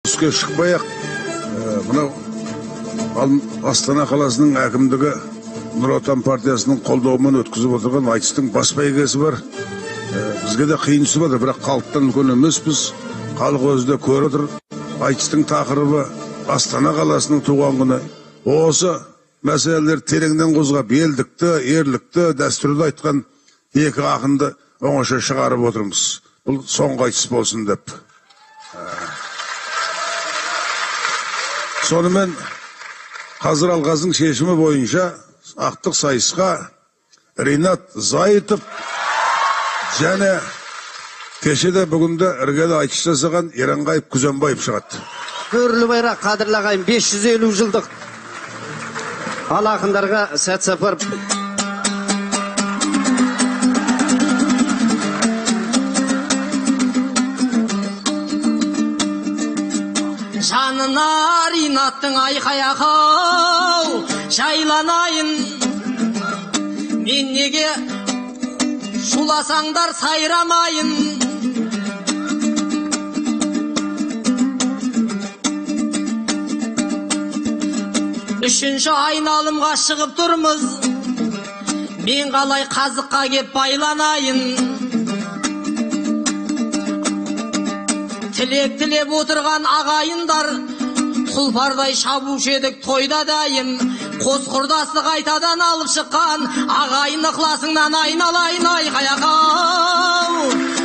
Түске шықпай-ақ, мынау Астана қаласының әкімдігі Нұр Отан партиясының қолдауымен өткізіп отырған айтыстың бас бәйгесі бар. Бізге де қиын түсіп отыр, бірақ халықтан үлкен емеспіз. Халық өзі де көріп отыр. Айтыстың тақырыбы Астана қаласының туған күні. Осы мәселелер тереңнен қозғап, елдікті, ерлікті, дәстүрді айтқан екі ақынды оңаша шығарып отырмыз. Бұл соңғы айтыс болсын деп. Сонымен қазір алғазың шешімі бойынша ақтық сайысқа Ринат Зайытов және кешеде бүгінде іргелі айтыс жасаған Еранғайып Күзембаев шығады. Көрлі байрақ қадірлі ағайын 550 жылдық ал ақындарға сәт сапар. Жанына Ринаттың айқай-ақау жайланайын, мен неге шуласаңдар сайрамайын. Үшінші айналымға шығып тұрмыз, мен қалай қазыққа кеп байланайын. Тілек тілеп отырған ағайындар, тұлпардай шабушы едік тойда дайын. Қос құрдасы қайтадан алып шыққан, ағайын ықласыңнан айналайын айқай-ақау.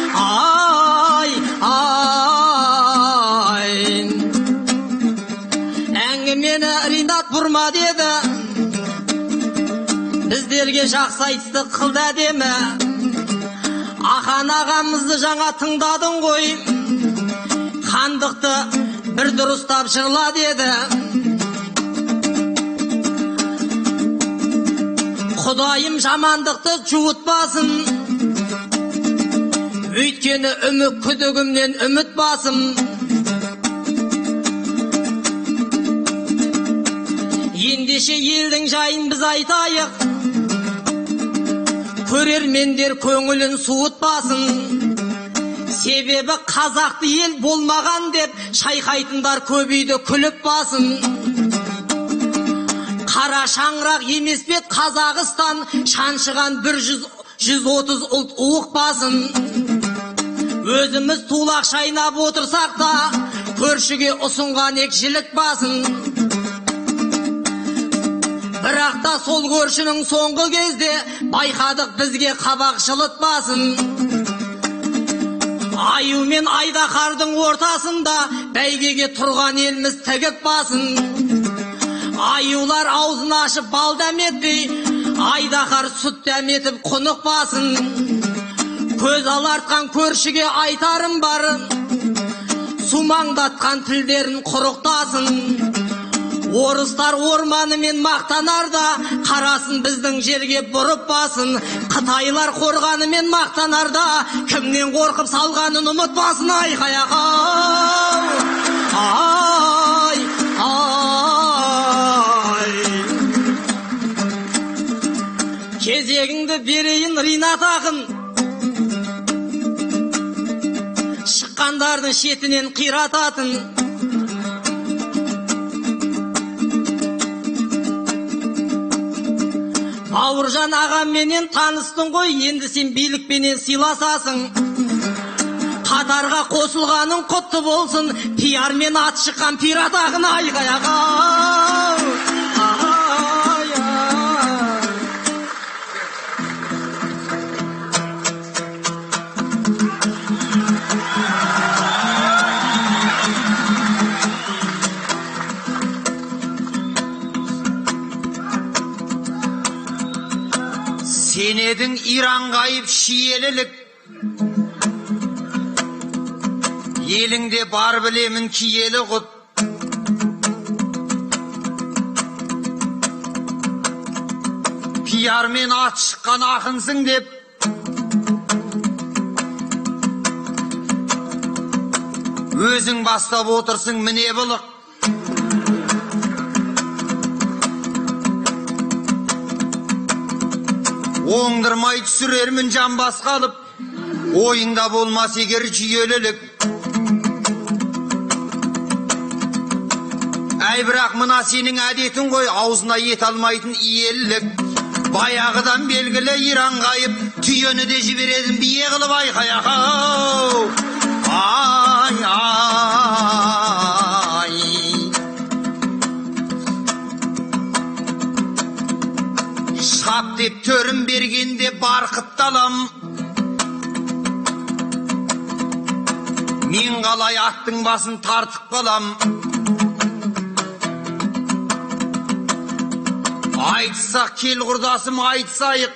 Ай, әңгімені Ринат бұрма деді, біздерге жақсы айтысты қылды әдемі. Ақан ағамызды жаңа тыңдадың ғой, хандықты бір дұрыстап жырла деді. Құдайым жамандықты жуытпасын, өйткені үміт күдігімнен үміт басым. Ендеше елдің жайын біз айтайық, көрермендер көңілін суытпасын. Себебі қазақты ел болмаған деп шайқайтындар көбейді күліп басын. Қара шаңырақ емес бет Қазақстан, шаншыған 130 ұлт уық басын. Өзіміз тулақ шайнап отырсақ та, көршіге ұсынған екшілік басын. Бірақ та сол көршінің соңғы кезде байқадық бізге қабақ жылытпасын. Аю мен Айдақардың ортасында бәйгеге тұрған еліміз тігіп басын. Аюлар аузын ашып бал дәметпей, Айдақар сүт дәметіп құнық басын. Көз алартқан көршіге айтарым бар, сумаңдатқан тілдерін құрықтасын. Орыстар орманымен мақтанарда, қарасын біздің жерге бұрып басын. Қытайлар қорғанымен мақтанарда, кімнен қорқып салғанын ұмытпасын. Айқай-ақау, ай, кезегіңді берейін Ринат ақын, шыққандардың шетінен қирататын. Бауыржан ағамменен таныстың ғой, енді сен билікпенен сыйласасың. Қатарға қосылғаның құтты болсын, пиармен ат шыққан пират ақын. Айқай-ақау, Сен едің Иранғайып шиелілік, еліңде бар білемін киелі құт. Пиармен ат шыққан ақынсың деп, өзің бастап отырсың міне бұлық. Оңдырмай түсірермін жан басқалып, ойыңда болмас егер жүйелілік. Әй бірақ мына сенің әдетің ғой, аузына ет алмайтын иелік. Баяғыдан белгілі иран қайып, түйені де жіберетін бие қылып айқай-ау. Ай, ай. Шап деп төрін бергенде барқытталам. Мен қалай аттың басын тартып қалам. Айтсақ кел құрдасым, айтсайық.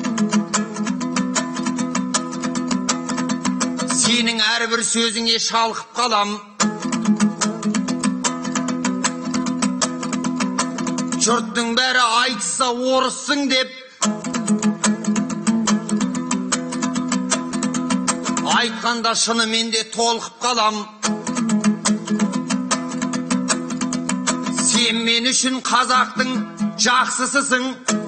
Сенің әрбір сөзіңе шалқып қалам. Жұрттың бәрі айтса орыссың деп. Айтқанда шынымен де толқып қалам. Сен мен үшін қазақтың жақсысысың.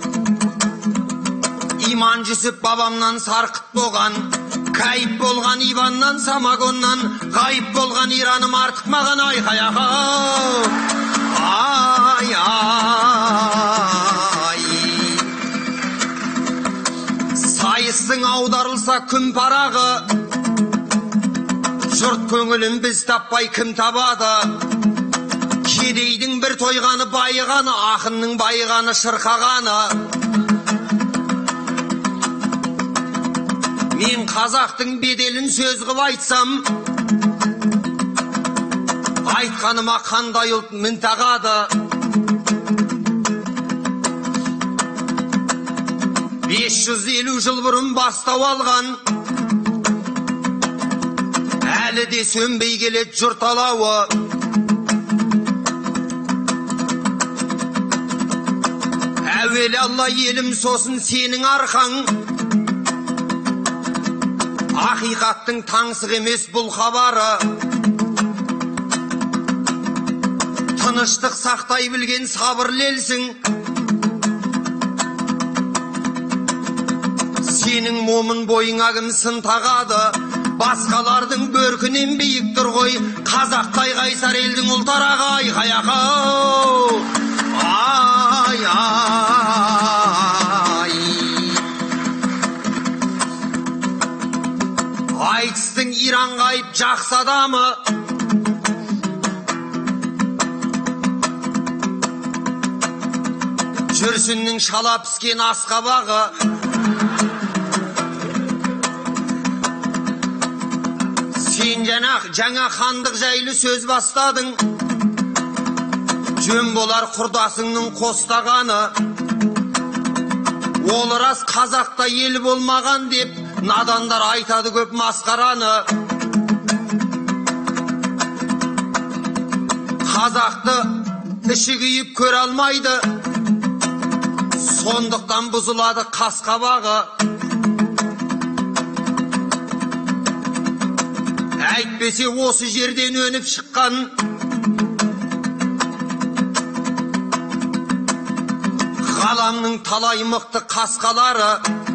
Иман жүсіп бабамнан сарқыт болған. Кайып болған Иваннан, самогоннан. Ғайып болған Ираным артық маған айқай-ау. Ай, ай. Сайыстың аударылса күн парағы. Жұрт көңілін біз таппай кім табады? Кедейдің бір тойғаны байығаны, ақынның байығаны шырқағаны. Мен қазақтың беделін сөз қып айтсам, айтқаныма қандай ұлт мін тағады? 550 жыл бұрын бастау алған, әлі де сөнбей келеді жұрт алауы. Әуелі Алла елім, сосын сенің арқаң. Ақиқаттың таңсық емес бұл хабары. Тыныштық сақтай білген сабырлы елсің. Сенің момын бойыңа кім сын тағады? Басқалардың бөркінен биік тұр ғой, қазақтай қайсар елдің ұлтарағы айқай-ау. Ай, ай. Айтыстың иран қайып жақсы адамы. Жүрсіннің шала піскен асқабағы. Сен жаңа хандық жайлы сөз бастадың. Жөн болар құрдасыңның қостағаны. Ол рас қазақта ел болмаған деп, надандар айтады көп масқараны. Қазақты іші күйіп көр алмайды, сондықтан бұзылады қасқабағы. Әйтпесе осы жерден өніп шыққан ғаламның талай мықты қасқалары.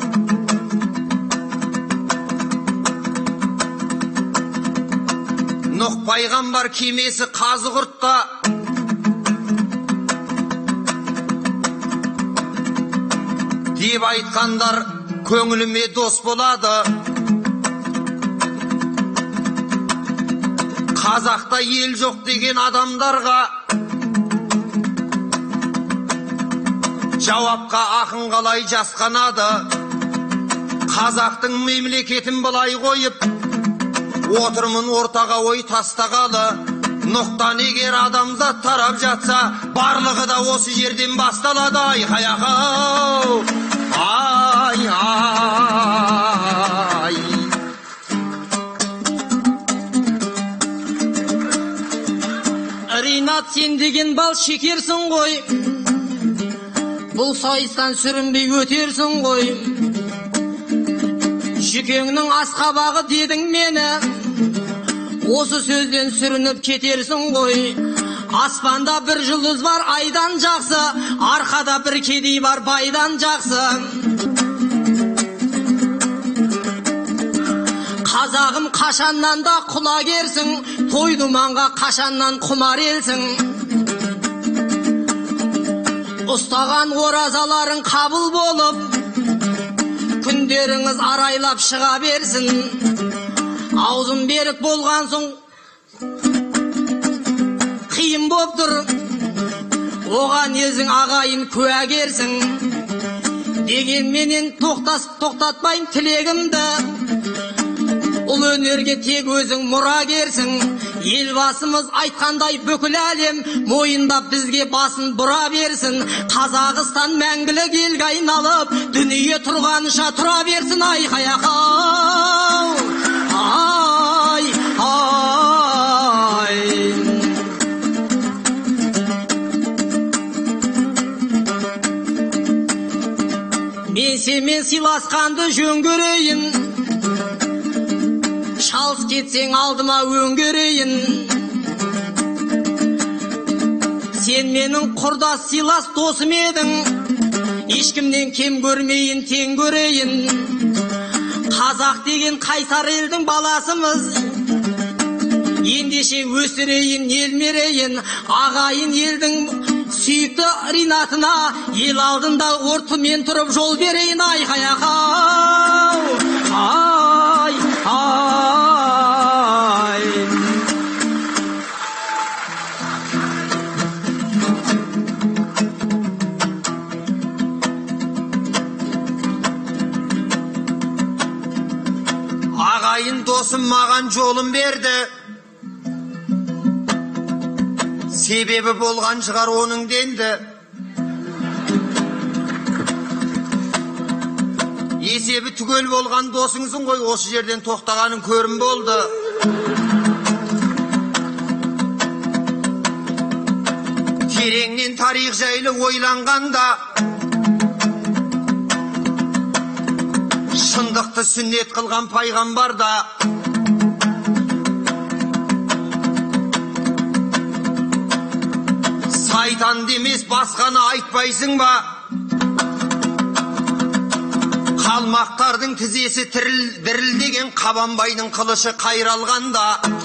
Нұх пайғамбар кемесі Қазығұртта, деп айтқандар көңіліме дос болады. Қазақта ел жоқ деген адамдарға жауапқа ақын қалай жасқанады? Қазақтың мемлекетін былай қойып, отырмын ортаға ой тастағалы. Нұқтан егер адамзат тарап жатса, барлығы да осы жерден басталады айқай-ау. Ай, ай. Ринат, сен деген бал шекерсің ғой, бұл сайыстан сүрінбей өтерсің ғой. Шекеңнің асқабағы дедің мені, осы сөзден сүрініп кетерсің ғой. Аспанда бір жұлдыз бар айдан жақсы, арқада бір кедей бар байдан жақсы. Қазағым қашаннан да құлагерсің, той думанға қашаннан құмар елсің. Ұстаған оразаларың қабыл болып, күндеріңіз арайлап шыға берсін. Аузын берік болған соң қиын боп тұр, оған өзің ағайын куәгерсің. Дегенменен тоқтатпайын тілегімді, ұл өнерге тек өзің мұрагерсің. Елбасымыз айтқандай бүкіл әлем мойындап бізге басын бұра берсін. Қазақстан мәңгілік елге айналып, дүние тұрғанша тұра берсін. Айқай ақау, ай, ай. Мен сенімен сыйласқанды жөн көрейін, шалыс кетсең алдыма өңгерейін. Сен менің құрдас сыйлас досым едің, ешкімнен кем көрмейін, тең көрейін. Қазақ деген қайсар елдің баласымыз, ендеше өсірейін, елмерейін. Ағайын елдің сүйікті ринатына, ел алдында ортымен тұрып жол берейін. Айқай ақау, ай, ай. Ағайын досым маған жолын берді, себебі болған шығар оның денді. Есебі түгел болған досыңсың ғой, осы жерден тоқтағаның көрім болды. Тереңнен тарих жайлы ойланғанда, шындықты сүннет қылған пайғамбарда. Сайтан демес басқаны айтпайсың ба? Қалмақтардың тізесі дірілдеген, Қабанбайдың қылышы қайралғанда.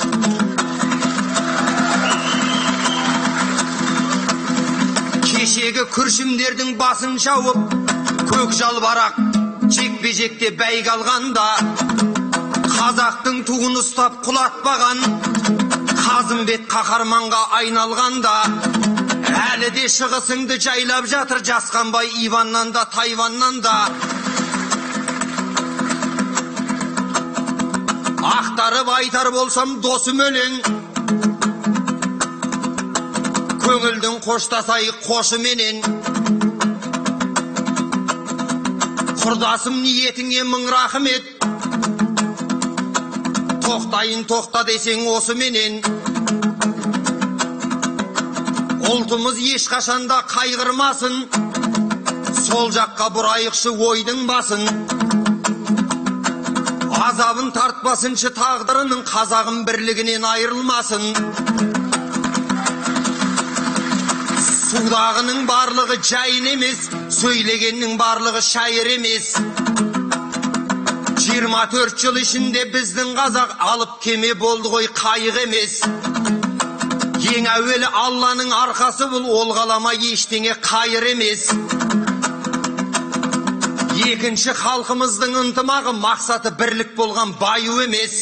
Кешегі күршімдердің басын шауып, көк жалбарақ жекпе-жекте бәйге алғанда. Қазақтың туын ұстап құлатпаған Қазымбет қаһарманға айналғанда. Әлі де шығысыңды жайлап жатыр Жасқанбай Иваннан да, Тайваннан да. Ақтарып айтар болсам досым өлең, көңілдің қоштасай қошыменен. Құрдасым ниетіңе мың рахмет, тоқтайын тоқта десең осы менен. Ұлтымыз ешқашанда қайғырмасын, сол жаққа бұрайықшы ойдың басын. Азабын тартпасыншы тағдырының, қазағым бірлігінен айырылмасын. Судағының барлығы жайын емес, сөйлегеннің барлығы шайыр емес. 24 жыл ішінде біздің қазақ алып кеме болды ғой, қайық емес. Ең әуелі Алланың арқасы бұл, ол қалама ештеңе қайыр емес. Екінші халқымыздың ынтымағы, мақсаты бірлік болған баю емес.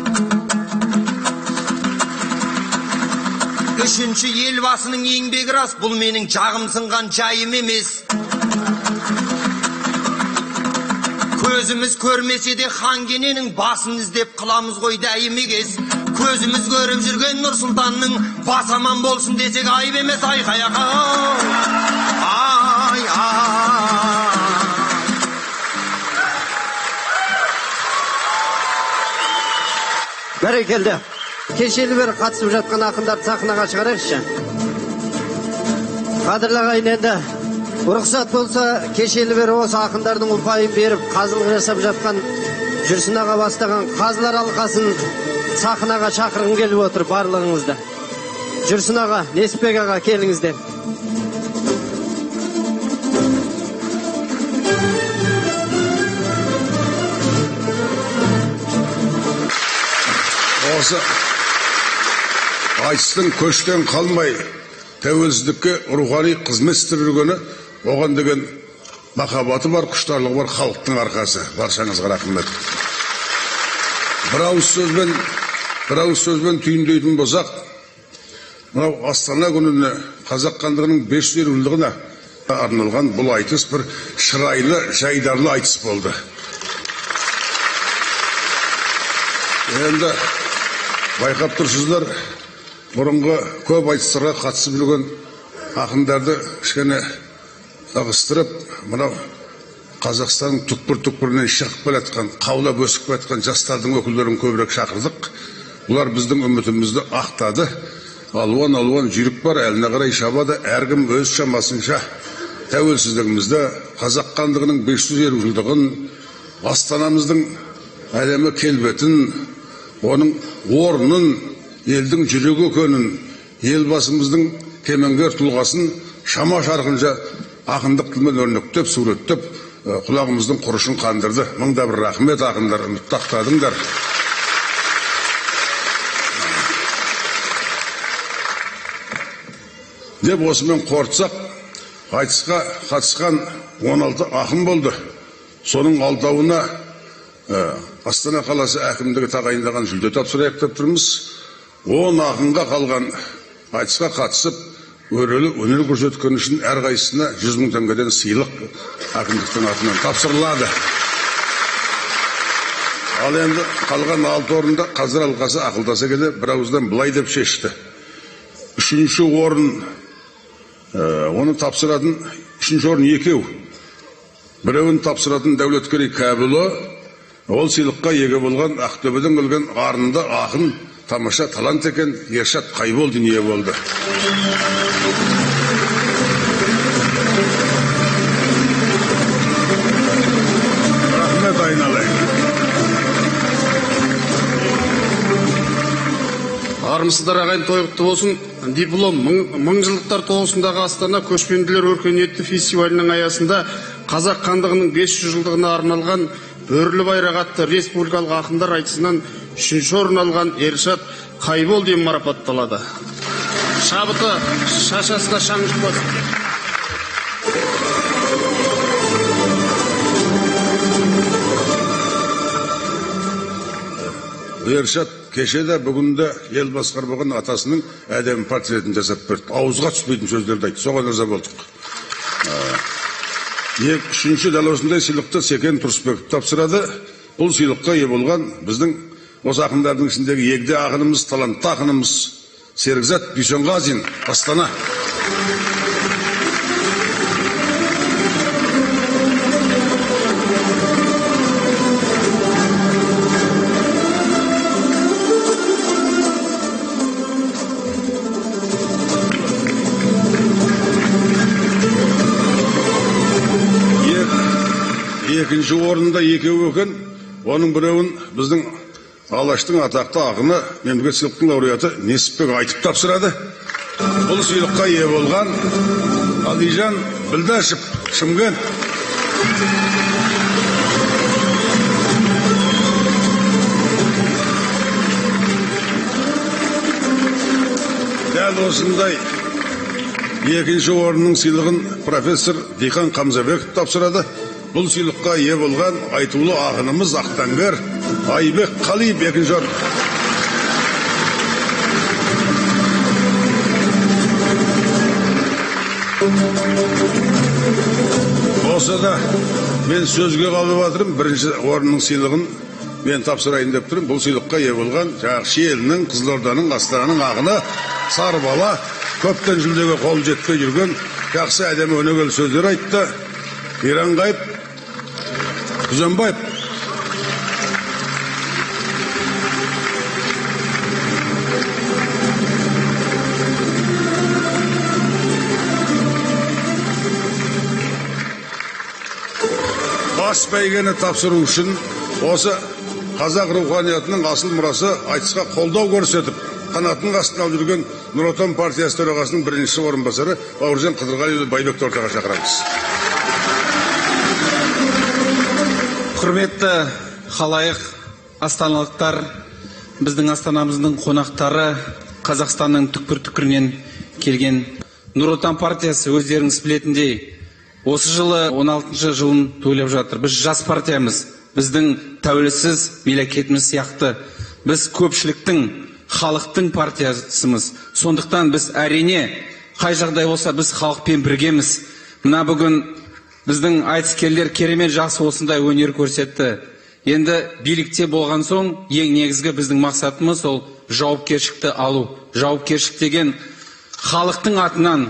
Үшінші елбасының еңбегі рас, бұл менің жағым сынған жайым емес. Көзіміз көрмесе де хан кененің басын іздеп қыламыз ғой дәйім егес. Көзіміз көріп жүрген Нұрсұлтанның бас аман болсын десек айып емес. Айқай ақау, ай, ай. Бәрекелді. Кешелі бері қатысып жатқан ақындарды сахнаға шығарайықшы. Қадірлі ағайын, енді рұқсат болса, кешелі бері осы ақындардың ұпайын беріп, қазылық жасап жатқан Жүрсін аға бастаған қазылар алқасын сахнаға шақырғым келіп отыр барлығыңызды. Жүрсін аға, Несіпбек аға, келіңіздер. Осы айтыстың көштен қалмай тәуелсіздікке рухани қызмет істеп жүргені, оған деген махаббаты бар, құштарлығы бар халықтың арқасы. Баршаңызға рахмет. Бір ауыз сөзбен түйіндейтін болсақ, мынау Астана күніне, қазақ хандығының 500 жылдығына арналған бұл айтыс бір шырайлы, жайдарлы айтыс болды. Енді байқап тұрсыздар, бұрынғы көп айтыстарға қатысып жүрген ақындарды кішкене ығыстырып, мынау Қазақстанның түкпір-түкпірінен шығып келе жатқан, қаулап өсіп келе жатқан жастардың өкілдерін көбірек шақырдық. Бұлар біздің үмітімізді ақтады. Алуан жүйрік бар, әліне қарай шабады. Әркім өз шамасынша тәуелсіздігімізді, қазақ хандығының 550 жылдығын, Астанамыздың әлемі келбетін, оның орнын, елдің жүрегі екенін, елбасымыздың кемеңгер тұлғасын шама шарқынша ақындық тілмен өрнектеп, суреттеп, құлағымыздың құрышын қандырды. Мыңда бір рахмет ақындар, үмітті ақтадыңдар. Деп осымен қорытсақ, айтысқа қатысқан 16 ақын болды. Соның алтауына Астана қаласы әкімдігі тағайындаған жүлде тапсырайық деп тұрмыз. 10 ақынға қалған айтысқа қатысып, өрелі өнер көрсеткен үшін әрқайсысына 100 мың теңгеден сыйлық әкімдіктің атынан тапсырылады. Ал енді қалған 6 орында қазір алқасы ақылдаса келе бір ауыздан былай деп шешті. 3-ші орын оны тапсыратын, 3-ші орын 2. Біреуін тапсыратын Дәулеткерей Кәбілі, ол сыйлыққа еге болған Ақтөбеден келген арынды ақын, тамаша талант екен Ершат Қайболдин ие болды. Рахмет айналайын. Армысыздар ағайын, тойғықты болсын. Диплом мыңжылдықтар тоғысындағы Астана көшпенділер өркениетті фестивалінің аясында қазақ хандығының 500 жылдығына арналған Бөрілі байрақ атты республикалық ақындар айтысынан 3-ші орын алған Ершат Қайболдин марапатталады. Шабыты шашасына шаң жұқпасын. Ершат кешеде бүгінде ел басқармаған атасының әдемі портретін жасап берді. Ауызға түспейтін сөздерді айтты. Соған риза болдық. 3-ші дәл осындай сыйлықты Секен Тұрысбеков тапсырады. Бұл сыйлыққа ие болған біздің осы ақындардың ішіндегі егде ақынымыз, талантты ақынымыз Серікзат Бүйсенғазин, Астана. Екінші орында 2 екен, оның біреуін біздің Алаштың атақты ақыны, мемлекеттік сыйлықтың лауреаты Несіпбек айтып тапсырады. Бұл сыйлыққа ие болған Алижан Білдашев, Шымкент. Дәл осындай екінші орынның сыйлығын профессор Дихан Қамзабеков тапсырады. Бұл сыйлыққа ие болған айтулы ақынымыз Ақтангер Айбек Қалиев 2-ші орын. Осы да мен сөзге қалып жатырмын. 1-ші орынның сыйлығын мен тапсырайын деп тұрмын. Бұл сыйлыққа ие болған Шиелінің, Қызылорданың, Астананың ақыны Сарбала көптен жүлдеге қол жетпей жүрген жақсы әдемі өнегелі сөздер айтты. Иранғайып Күзембаев. Бас бәйгені тапсыру үшін осы қазақ руханиятының асыл мұрасы айтысқа қолдау көрсетіп, қанатының астына алып жүрген Нұр Отан партиясы төрағасының 1-ші орынбасары Бауыржан Қыдырғалиұлы Байбекті ортаға шақырамыз. Құрметті халайық, астаналықтар, біздің астанамыздың қонақтары, Қазақстанның түкпір-түкпірінен келген Нұр Отан партиясы өздеріңіз білетіндей, осы жылы 16 жылын тойлап жатыр. Біз жас партиямыз, біздің тәуелсіз мемлекетіміз сияқты. Біз көпшіліктің, халықтың партиясымыз. Сондықтан біз әрине, қай жағдай болса біз халықпен біргеміз. Мына бүгін біздің айтыскерлер керемет жақсы осындай өнер көрсетті. Енді билікте болған соң, ең негізгі біздің мақсатымыз ол жауапкершілікті алу. Жауапкершілік деген халықтың атынан.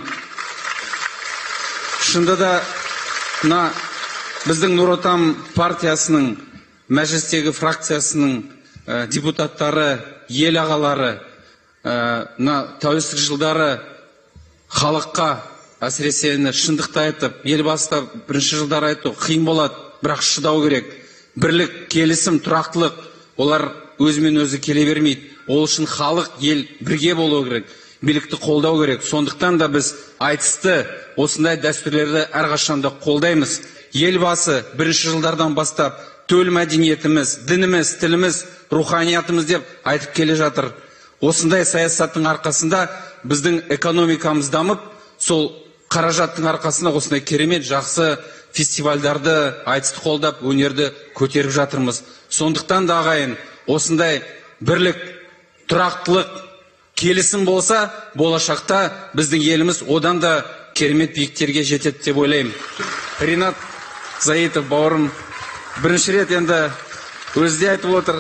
Шынында да біздің Нұр Отан партиясының мәжілістегі фракциясының депутаттары, ел ағалары, тәуелсіздік жылдары халыққа әсіресе шындықты айтып, елбасы бірінші жылдар айтты, қиын болады, бірақ шыдау керек. Бірлік, келісім, тұрақтылық, олар өзімен өзі келе бермейді. Ол үшін халық, ел бірге болу керек, билікті қолдау керек. Сондықтан да біз айтысты, осындай дәстүрлерді әрқашанда қолдаймыз. Елбасы бірінші жылдардан бастап төл мәдениетіміз, дініміз, тіліміз, руханиятымыз деп айтып келе жатыр. Осындай саясаттың арқасында біздің экономикамыз дамып, сол қаражаттың арқасында осындай керемет жақсы фестивальдарды, айтысты қолдап, өнерді көтеріп жатырмыз. Сондықтан да ағайын, осындай бірлік, тұрақтылық, келісім болса, болашақта біздің еліміз одан да керемет биіктерге жетеді деп ойлаймын. Ринат Заитов бауырым бірінші рет енді өзі айтып отыр.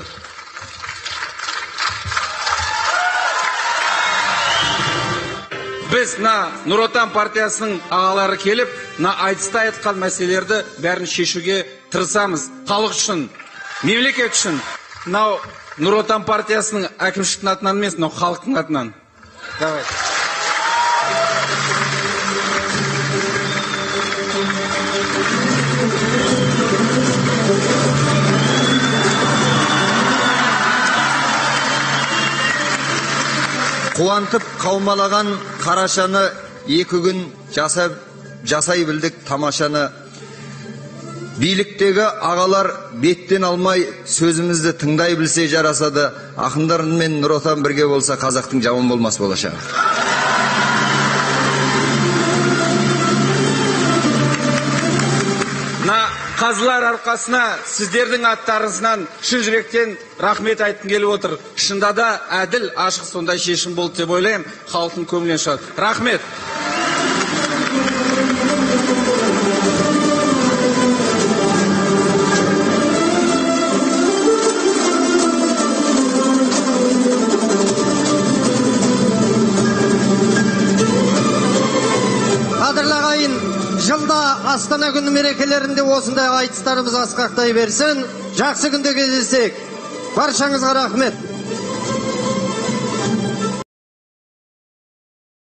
Біз Нұр Отан партиясының ағалары келіп, айтыста айтқан мәселелерді бәрін шешуге тырысамыз. Халық үшін, мемлекет үшін. Нұр Отан партиясының әкімшіліктің атынан емес, халықтың атынан. Давай. Қуантып қаумалаған қарашаны екі күн жасай білдік тамашаны. Биліктегі ағалар беттен алмай сөзімізді тыңдай білсе жарасады. Ақындар мен Нұр Отан бірге болса қазақтың жаман болмас болашағы. Қазылар арқасына сіздердің аттарыңыздан шын жүректен рахмет айтқым келіп отыр. Шында да әділ, ашық сондай шешім болды деп ойлаймын. Халықтың көңілінен шығады. Рахмет. Жылда Астана күні мерекелерінде осындай айтыстарымыз асқақтай берсін. Жақсы күнде кездесек. Баршаңызға рахмет.